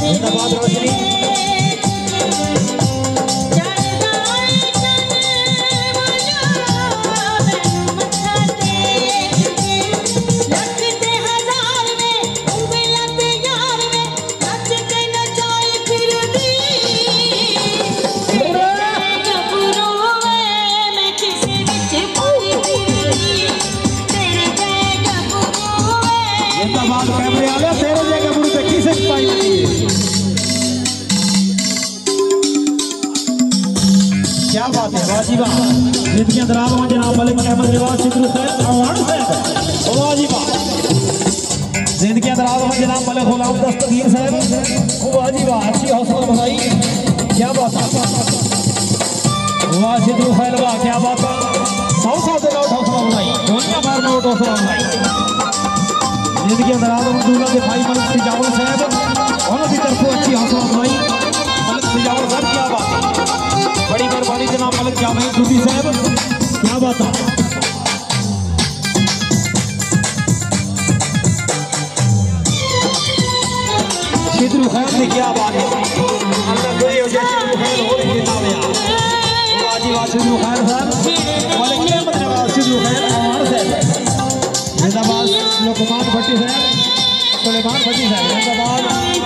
जिंदाबाद रोशनी। कैमरे वाले तेरे जगह बुरी पे किसे पाई नहीं। क्या बात है वाजी वाह। जिंदगी दराज में जनाब मलिक अहमद रिवाज सिद्धू साहब अवार्ड साहब वाजी वाह। जिंदगी दराज में जनाब मलिक गुलाम दस्तगीर साहब वाजी वाह। अच्छी हौसला अफजाई क्या बात है वाह सिद्धू साहब वाह क्या बात है। 100 से नोट हौसला अफजाई दुनिया भर में नोट हौसला अफजाई। जिंदगी दराज में दूल्हा के भाई मलिक तिजावल साहब उन्होंने तरफ अच्छी हौसला अफजाई। मलिक तिजावल साहब क्या बात है। बड़ी मेहरबानी जनाब मलिक जावेद दूधी साहब क्या बात है। सिद्धू खैर ने क्या बात है। अल्लाह करे हो जाए सिद्धू खैर हो रही है नाम वाजी वाह सिद्धू खैर साहब मलिक अहमद रिवाज सिद्धू खैर अवार्ड साहब जिंदाबाद। लोकमान भट्टी साहब सुलेमान भट्टी साहब जिंदाबाद।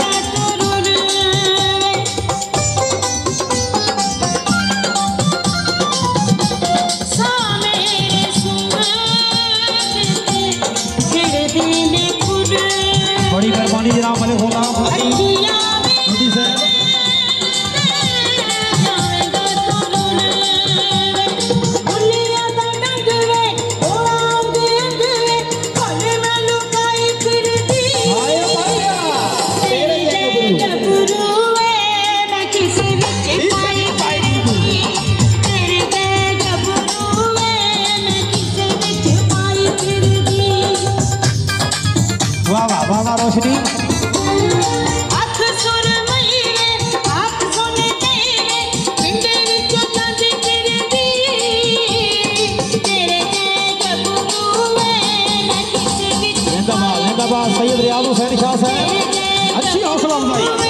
बड़ी मेहरबानी जनाब मलिक गुलाम भट्टी साहब। वाह वाह वाह वाह रोशनी। जिंदाबाद जिंदाबाद सैयद रियाज हुसैन शाह साहब अच्छी हौसला अफजाई।